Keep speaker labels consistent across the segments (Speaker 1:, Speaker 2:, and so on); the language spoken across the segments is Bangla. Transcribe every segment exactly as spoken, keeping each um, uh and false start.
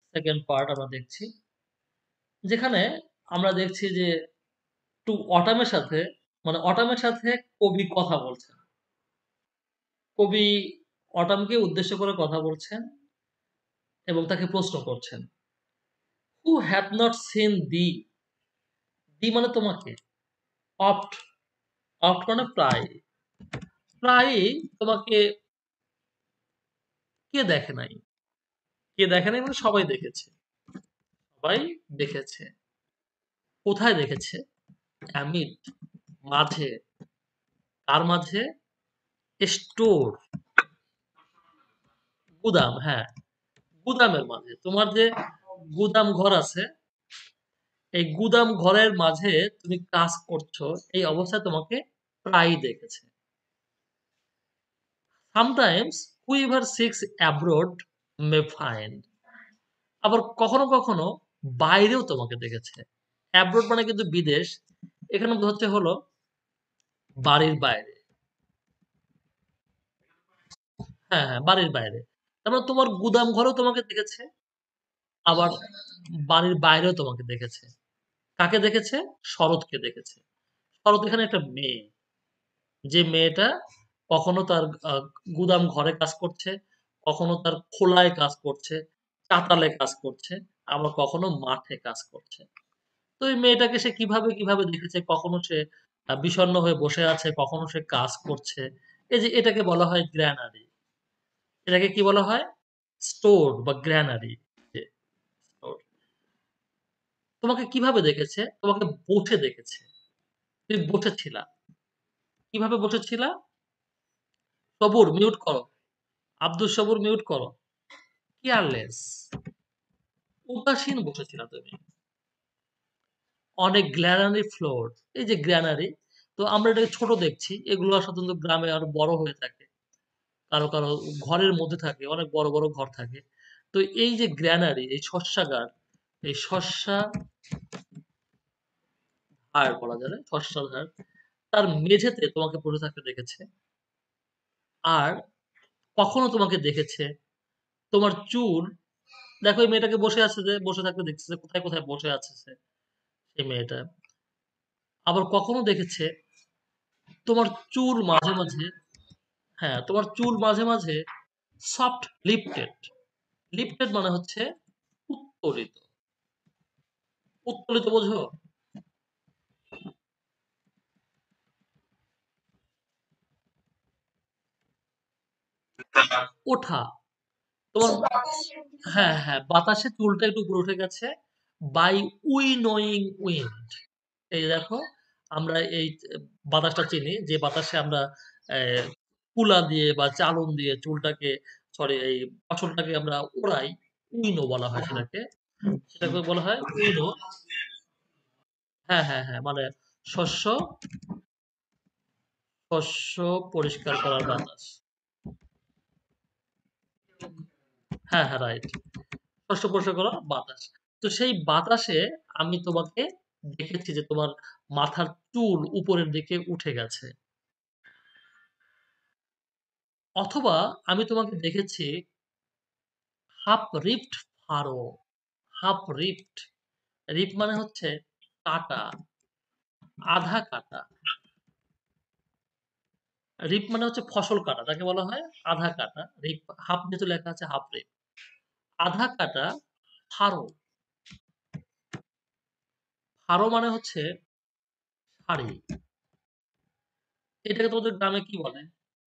Speaker 1: সেকেন্ড পার্ট আমরা দেখছি, যেখানে আমরা দেখছি যে টু অটামের সাথে মানে অটামের সাথে কবি কথা বলছেন। কবি অটামকে উদ্দেশ্য করে কথা বলছেন এবং তাকে প্রশ্ন করছেন, who have not seen the, the মানে তোমাকে, অফট, অফট মানে প্রায়, প্রায়ই তোমাকে কে দেখে নাই, কে দেখে নাই মানে সবাই দেখেছে, সবাই দেখেছে। কোথায় দেখেছে? অ্যামিড, মাঝে, কার মাঝে? স্টোর, গুদাম, হ্যাঁ, গুদামের মাঝে। তোমার যে গুদাম ঘর আছে, এই গুদাম ঘরের মাঝে তুমি কাজ করছো, এই অবস্থায় তোমাকে প্রায়ই দেখেছে। Sometimes whoever seeks abroad may find, আবার কখনো কখনো বাইরেও তোমাকে দেখেছে। অ্যাব্রোড মানে কিন্তু বিদেশ, এখানে হচ্ছে হলো বাড়ির বাইরে। হ্যাঁ, হ্যাঁ, বাড়ির বাইরে। তার মানে তোমার গুদাম ঘরেও তোমাকে দেখেছে, আবার বাড়ির বাইরেও তোমাকে দেখেছে। কাকে দেখেছে? শরৎকে দেখেছে। শরৎ এখানে একটা মেয়ে, যে মেয়েটা কখনো তার আ গুদাম ঘরে কাজ করছে, কখনো তার খোলায় কাজ করছে, চাতালে কাজ করছে, আবার কখনো মাঠে কাজ করছে। তো এই মেয়েটাকে সে কিভাবে, কিভাবে দেখেছে, কখনো সে আ বিষণ্ণ হয়ে বসে আছে, কখনো সে কাজ করছে। এই যে এটাকে বলা হয় গ্র্যানারি। এটাকে কি বলা হয়? স্টোর বা গ্র্যানারি। যে স্টোর। তোমাকে কিভাবে দেখেছে? তোমাকে বসে দেখেছে। তুমি বসে ছিলা। কিভাবে বসে ছিলা? সবুর মিউট করো। আব্দুস সবুর মিউট করো। কেয়ারলেস, উদাসীন বসেছিলা তুমি। অনেক গ্ল্যানারি ফ্লোর, এই যে গ্র্যানারি, তো আমরা এটাকে ছোট দেখছি, এগুলো সাধারণত গ্রামে আরো বড় হয়ে থাকে, কারো কারো ঘরের মধ্যে থাকে, অনেক বড় বড় ঘর থাকে। তো এই যে গ্র্যানারি, এই শস্যাগার, এই শস্যাগার বলা যাবে, শস্যাগার, তার মেঝেতে তোমাকে বসে থাকতে দেখেছে। আর কখনো তোমাকে দেখেছে তোমার চুল, দেখো এই মেয়েটাকে বসে আছে, যে বসে থাকতে দেখতেছে, কোথায় কোথায় বসে আছে সে, সেই মেয়েটা। আবার কখনো দেখেছে তোমার চুল মাঝে মাঝে, হ্যাঁ, তোমার চুল মাঝে মাঝে সফট লিফটেড। লিফটেড মানে হচ্ছে উত্তোলিত। উত্তোলিত বোঝো? ওঠা। তোমার, হ্যাঁ, হ্যাঁ, বাতাসে চুলটা একটু উপরে উঠে গেছে। By winnowing wind. এই দেখো, আমরা এই বাতাসটা চিনি, যে বাতাসে আমরা আহ, কুলা দিয়ে বা চালন দিয়ে চুলটাকে, সরি, এই ফসলটাকে আমরা ওড়াই, উইনো বলা হয় সেটাকে। সেটাকে বলা হয় উইনো। হ্যাঁ, হ্যাঁ, হ্যাঁ, মানে শস্য, শস্য পরিষ্কার করার বাতাস। হ্যাঁ, হ্যাঁ, রাইট। শস্য পরিষ্কার করা বাতাস। তো সেই বাতাসে আমি তোমাকে দেখেছি যে তোমার মাথার চুল উপরের দিকে উঠে গেছে। অথবা আমি তোমাকে দেখেছি হাফ রিপ্ট ফারো। হাফ রিপ্ট, রিপ মানে হচ্ছে কাটা, আধা কাটা। রিপ মানে হচ্ছে ফসল কাটা, তাকে বলা হয় আধা কাটা। রিপ, হাফ যেহেতু লেখা আছে, হাফ রিপ। আধা কাটা ফারো। ফারো মানে হচ্ছে শাড়ি। এটাকে তোমাদের গ্রামে কি বলে?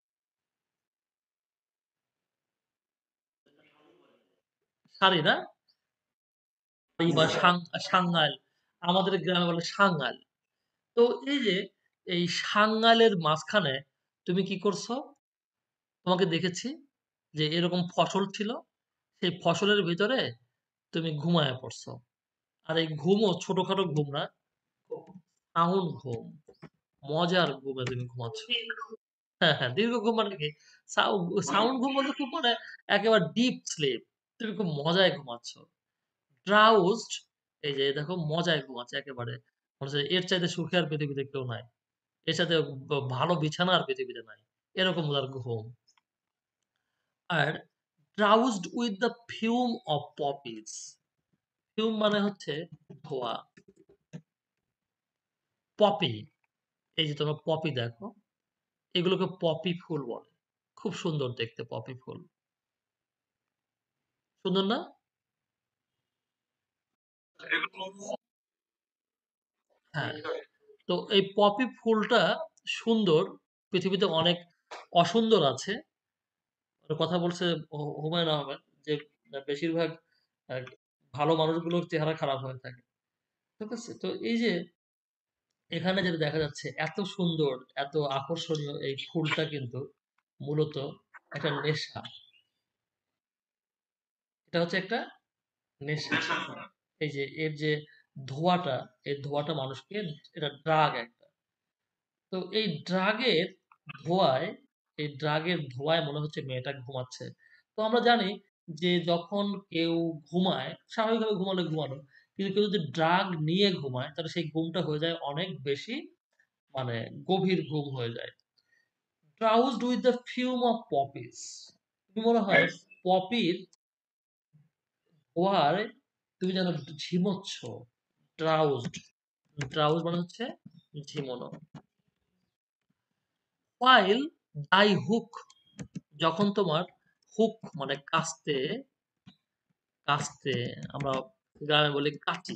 Speaker 1: শাড়ি না? শাড়ি বা সাং- সাঙ্গাল, আমাদের গ্রামে বলে সাঙ্গাল। তো এই যে এই সাঙ্গালের মাঝখানে তুমি কি করছো? তোমাকে দেখেছি যে এরকম ফসল ছিল, সেই ফসলের ভিতরে তুমি ঘুমায়ে পড়ছো। আর এই ঘুমও ছোটখাটো ঘুম না, সাউন্ড ঘুম, মজার ঘুমে তুমি ঘুমাচ্ছ। হ্যাঁ, হ্যাঁ, দীর্ঘ ঘুম মানে কি? সাউ সাউন্ড ঘুম বলতে খুব মানে একেবারে ডিপ স্লিপ। তুমি খুব মজায় ঘুমাচ্ছ। ড্রাউজড, এই যে দেখো মজায় ঘুমাচ্ছে একেবারে। মনে হচ্ছে এর চাইতে সুখী আর পৃথিবীতে কেউ নাই। এর সাথে ব ভালো বিছানা আর পৃথিবীতে নাই। এরকম তার ঘুম। আর drowsed with the fume of poppies. Fume মানে হচ্ছে ধোঁয়া। পপি, এই যে তোমরা পপি দেখো, এগুলোকে পপি ফুল বলে। খুব সুন্দর দেখতে পপি ফুল। সুন্দর না? হ্যাঁ। তো এই পপি ফুলটা সুন্দর। পৃথিবীতে অনেক অসুন্দর আছে। ওর কথা বলছে হু হুমায়ূন আহমেদ যে আ বেশিরভাগ আ ভালো মানুষগুলোর চেহারা খারাপ হয়ে থাকে। ঠিক আছে? তো এই যে এখানে যেটা দেখা যাচ্ছে এত সুন্দর, এত আকর্ষণীয় এই ফুলটা কিন্তু মূলত একটা নেশা। এটা হচ্ছে একটা নেশা। এই যে এর যে ধোঁয়াটা, এই ধোঁয়াটা মানুষকে এটা ড্রাগ একটা। তো এই ড্রাগের ধোঁয়ায়, এই ড্রাগের ধোঁয়ায় মনে হচ্ছে মেয়েটা ঘুমাচ্ছে। তো আমরা জানি যে যখন কেউ ঘুমায়, স্বাভাবিকভাবে ঘুমালে ঘুমানো। কিন্তু কেউ যদি ড্রাগ নিয়ে ঘুমায় তাহলে সেই ঘুমটা হয়ে যায় অনেক বেশি মানে গভীর ঘুম হয়ে যায়। Drowsed with the fume of poppies. তুমি মনে হয় পপির ধোঁয়ায় তুমি যেন ঝিমোচ্ছ। ড্রাউজড। ড্রাউজ মানে হচ্ছে ঝিমোনো। While thy hook, যখন তোমার হুক মানে কাস্তে, কাস্তে আমরা গ্রামে বলি কাঁচি।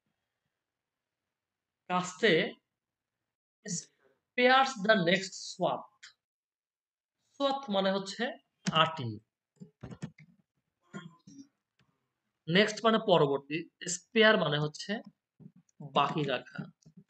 Speaker 1: কাস্তে spears the next swath. swath মানে হচ্ছে আটি। নেক্সট মানে পরবর্তী। স্পেয়ার মানে হচ্ছে বাকি রাখা।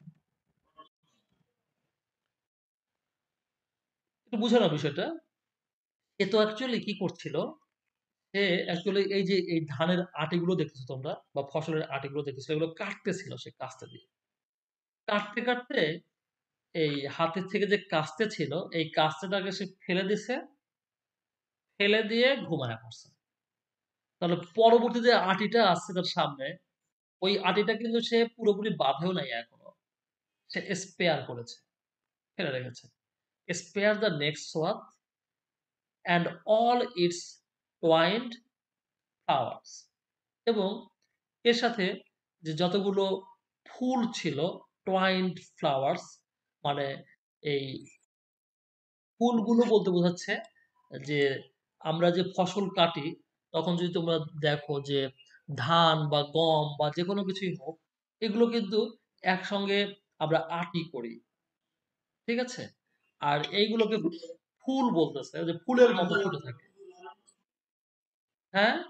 Speaker 1: একটু বুঝে নাও বিষয়টা। এ তো অ্যাকচুয়ালি কি করছিল? সে অ্যাকচুয়ালি এই যে এই ধানের আটিগুলো দেখতেছো তোমরা বা ফসলের আটিগুলো দেখতেছো এগুলো কাটতেছিল সে কাস্তে দিয়ে। কাটতে, কাটতে এই হাতের থেকে যে কাস্তে ছিল এই কাস্তেটাকে সে ফেলে দিছে, ফেলে দিয়ে ঘুমায়া পড়ছে। তাহলে পরবর্তী যে আটিটা আসছে তার সামনে, ওই আটিটা কিন্তু সে পুরোপুরি বাঁধেও নাই এখনো। সে স্পেয়ার করেছে, ফেলে রেখেছে। Spare the next swath and all its twined flowers, এবং এর সাথে যে যতগুলো ফুল ছিল twined flowers মানে এই ফুলগুলো বলতে বোঝাচ্ছে যে আমরা যে ফসল কাটি তখন যদি তোমরা দেখো যে ধান বা গম বা যেকোনো কিছুই হোক এগুলো কিন্তু একসঙ্গে আমরা আটি করি। ঠিক আছে? আর এইগুলোকে ফুল বলতেছে যে ফুলের মতো ফুটে থাকে। হ্যাঁ?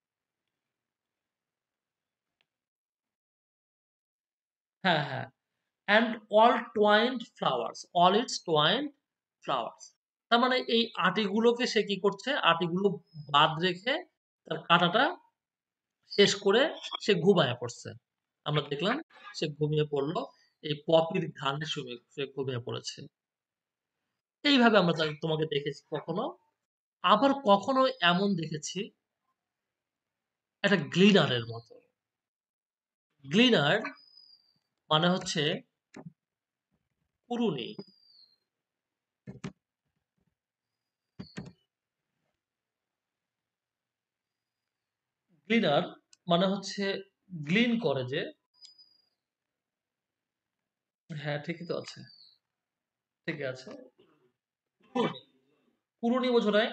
Speaker 1: হ্যাঁ, হ্যাঁ। and all twined flowers, all its twined flowers, তার মানে এই আটিগুলোকে সে কি করছে? আটিগুলো বাদ রেখে তার কাঁটাটা শেষ করে সে ঘুমায়ে পড়ছে। আমরা দেখলাম সে ঘুমিয়ে পড়ল। এই পপির ঘ্রাণে সুমে সে ঘুমিয়ে পড়েছে। এইভাবে আমরা তা তোমাকে দেখেছি কখনো। আবার কখনো এমন দেখেছি একটা গ্লিনার এর মতো। গ্লিনার মানে হচ্ছে কুড়ুনি। গ্লিনার মানে হচ্ছে গ্লিন করে যে হ্যাঁ, ঠিকই তো আছে। ঠিকই আছে। কুড়ুনি, কুড়ুনি বোঝো নাই?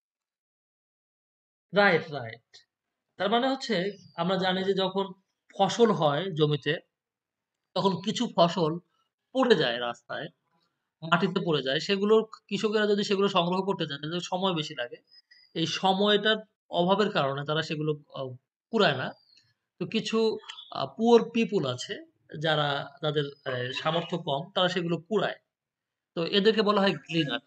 Speaker 1: Right, right. তার মানে হচ্ছে আমরা জানি যে যখন ফসল হয় জমিতে, তখন কিছু ফসল পড়ে যায় রাস্তায়, মাটিতে পড়ে যায়। সেগুলো কৃষকেরা যদি সেগুলো সংগ্রহ করতে চায় তাদের সময় বেশি লাগে। এই সময়টার অভাবের কারণে তারা সেগুলো আ কুড়ায় না। তো কিছু আ পুয়ার পিপল আছে যারা তাদের অ্যা সামর্থ্য কম তারা সেগুলো কুড়ায়। তো এদেরকে বলা হয় গ্লিনার।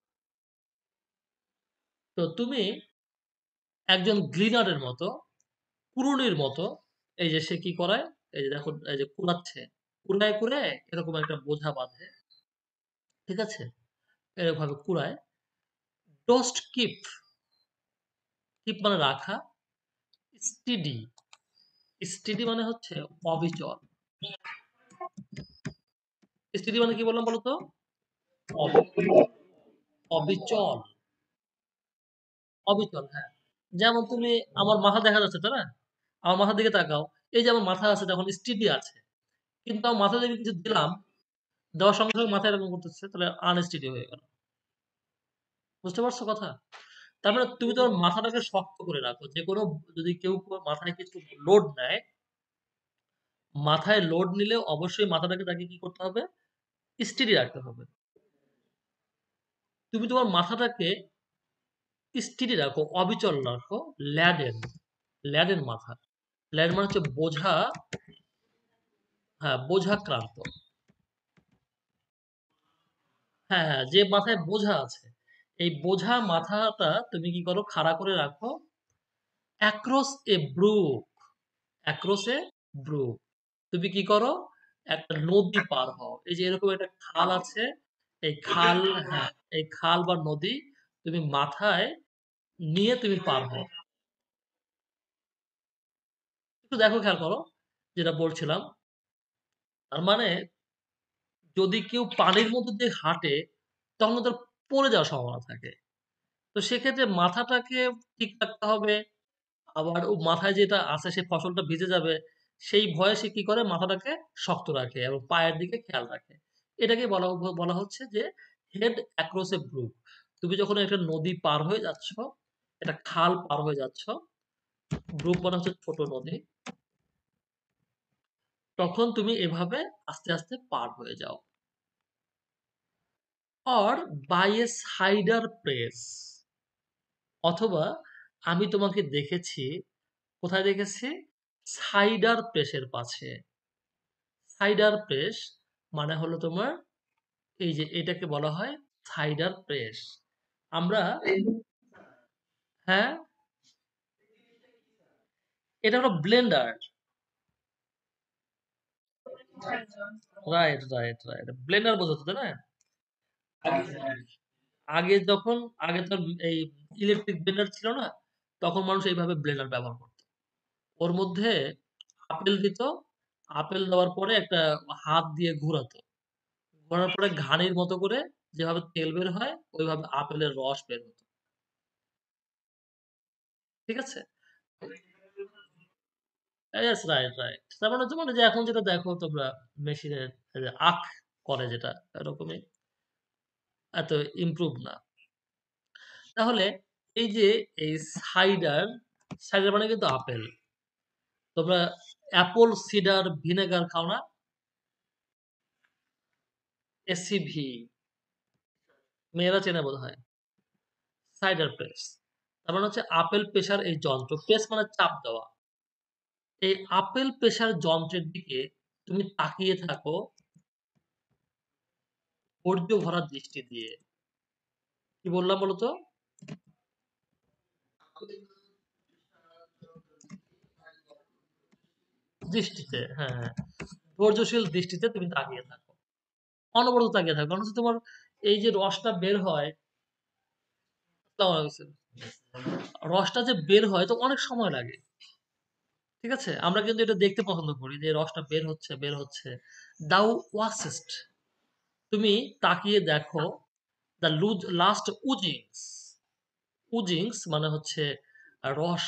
Speaker 1: তো তুমি একজন গ্লিনারের মতো, কুড়ুনির মতো এই যে সে কি করায়? এই যে দেখো এই যে কুড়াচ্ছে। কুড়ায়, কুড়ায় এরকম একটা বোঝা বাঁধে। ঠিক আছে? এরকমভাবে কুড়ায়। ডোস্ট কিপ, কিপ মানে রাখা। স্টেডি, স্টেডি মানে হচ্ছে অবিচল। স্টেডি মানে কি বললাম বলো তো? অবি অবিচল, অবিচল হ্যাঁ। যেমন তুমি আমার মাথা দেখা যাচ্ছে, তাই না? আমার মাথার দিকে তাকাও। এই যে আমার মাথা আছে তখন স্টেডি আছে। কিন্তু আমার মাথায় যদি কিছু দিলাম, দেওয়ার সঙ্গে, সঙ্গে মাথা এরকম করতেছে, তাহলে আনস্টেডি হয়ে গেল। বুঝতে পারছো কথা? তার মানে তুমি তোমার মাথাটাকে শক্ত করে রাখো। যেকোনো যদি কেউ মাথায় কিছু লোড নেয়, মাথায় লোড নিলে অবশ্যই মাথাটাকে তাকে কি করতে হবে? স্টেডি রাখতে হবে। তুমি তোমার মাথাটাকে স্টেডি রাখো, অবিচল রাখো, ল্যাডেন, ল্যাডেন মাথা। ল্যাডেন মানে হচ্ছে বোঝা, হ্যাঁ, বোঝাক্রান্ত। হ্যাঁ, হ্যাঁ, যে মাথায় বোঝা আছে, এই বোঝা মাথাটা তুমি কি করো? খাড়া করে রাখো across a brook, across a brook. তুমি কি করো? একটা নদী পার হও। এই যে এরকম একটা খাল আছে, এই খাল, হ্যাঁ, এই খাল বা নদী তুমি মাথায় নিয়ে তুমি পার হও। একটু দেখো, খেয়াল করো যেটা বলছিলাম। তার মানে যদি কেউ পানির মধ্যে দিয়ে হাঁটে, তখন তো তার পড়ে যাওয়ার সম্ভাবনা থাকে। তো সেক্ষেত্রে মাথাটাকে ঠিক রাখতে হবে। আবার ও মাথায় যেটা আছে সেই ফসলটা ভিজে যাবে, সেই ভয়ে সে কি করে? মাথাটাকে শক্ত রাখে এবং পায়ের দিকে খেয়াল রাখে। এটাকে বলা হ বলা হচ্ছে যে হেড অ্যাক্রস এ ব্রুক। তুমি যখন একটা নদী পার হয়ে যাচ্ছ, একটা খাল পার হয়ে যাচ্ছ, ব্রুক মানে হচ্ছে ছোট নদী, তখন তুমি এভাবে আস্তে, আস্তে পার হয়ে যাও। Or by a cider press, অথবা আমি তোমাকে দেখেছি, কোথায় দেখেছি? সাইডার প্রেসের পাশে। সাইডার প্রেস মানে হলো তোমার, এই যে এটাকে বলা হয় সাইডার প্রেস। আমরা, হ্যাঁ, এটা হলো blender. Right, right, right. Blender বোঝাতো, তাই না? আগে, আগে যখন আগে তো এই ইলেকট্রিক ব্লেন্ডার ছিল না, তখন মানুষ এইভাবে ব্লেন্ডার ব্যবহার করত। ওর মধ্যে আপেল দিত, আপেল দেওয়ার পরে একটা হাত দিয়ে ঘুরাতো। ঘোরানোর পরে ঘানির মতো করে যেভাবে তেল বের হয়, ওইভাবে আপেলের রস বের হতো। ঠিক আছে? Yes, right, right. তার মানে হচ্ছে মানে যে এখন যেটা দেখো তোমরা মেশিনের আখ করে যেটা, এরকমই, এত ইমপ্রুভ না। তাহলে এই যে এই সাইডার, সাইডার মানে কিন্তু আপেল। তোমরা অ্যাপল সিডার ভিনেগার খাও না? এসিভি, মেয়েরা চেনে বোধহয়। সাইডার প্রেস, তার মানে হচ্ছে আপেল পেশার এই যন্ত্র, প্রেস মানে চাপ দেওয়া। এই আপেল পেশার যন্ত্রের দিকে তুমি তাকিয়ে থাকো ধৈর্য ভরা দৃষ্টি দিয়ে। কি বললাম বলো তো? দৃষ্টিতে, হ্যাঁ, হ্যাঁ। ধৈর্যশীল দৃষ্টিতে তুমি তাকিয়ে থাকো। অনবরত তাকিয়ে থাকো। কারণ হচ্ছে তোমার এই যে রসটা বের হয়, আসসালামু আলাইকুম। রসটা যে বের হয় তো অনেক সময় লাগে। ঠিক আছে? আমরা কিন্তু এটা দেখতে পছন্দ করি যে রসটা বের হচ্ছে, বের হচ্ছে। thou watchest, তুমি তাকিয়ে দেখো the loose last oozings. Oozings মানে হচ্ছে আ রস।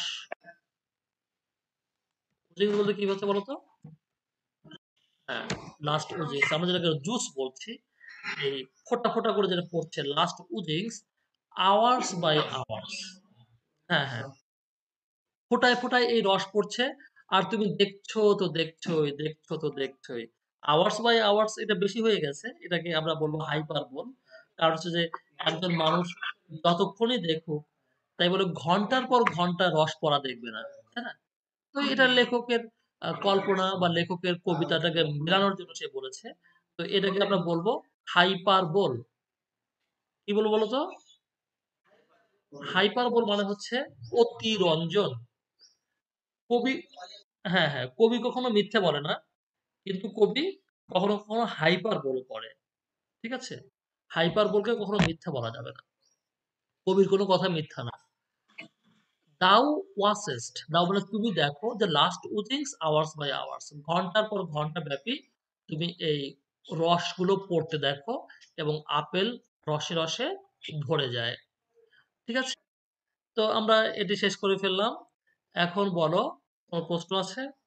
Speaker 1: ওজিংস বলতে কি হচ্ছে বলো তো? হ্যাঁ, লাস্ট ওজিংস। আমরা যেটাকে জুস বলছি, এই ফোঁটা, ফোঁটা করে যেটা পড়ছে last oozings, hours by hours. হ্যাঁ, হ্যাঁ। ফোঁটায়, ফোঁটায় এই রস পড়ছে। আর তুমি দেখছো তো দেখছোই, দেখছো তো দেখছোই। আওয়ার্স বাই আওয়ার্স এটা বেশি হয়ে গেছে। এটাকে আমরা বলব হাইপারবোল। কারণ হচ্ছে যে একজন মানুষ যতক্ষণই দেখুক, তাই বলে ঘন্টার পর ঘন্টা রস পড়া দেখবে না। তাই না? তো এটা লেখকের আ কল্পনা বা লেখকের কবিতাটাকে মেলানোর জন্য সে বলেছে। তো এটাকে আমরা বলব হাইপারবোল। কি বলবো বলো তো? হাইপারবোল মানে হচ্ছে অতিরঞ্জন। কবি, হ্যাঁ, হ্যাঁ। কবি কখনো মিথ্যে বলে না। কিন্তু কবি কখনো, কখনো হাইপারবোল করে। ঠিক আছে? হাইপারবোলকে কখনো মিথ্যা বলা যাবে না। কবির কোনো কথা মিথ্যা না। thou watchest, thou মানে তুমি দেখো যে last oozings hours by hours, ঘন্টার পর ঘন্টা ব্যাপী তুমি এই রসগুলো পড়তে দেখো এবং আপেল রসে, রসে ভরে যায়। ঠিক আছে? তো আমরা এটি শেষ করে ফেললাম। এখন বলো, কোন প্রশ্ন আছে?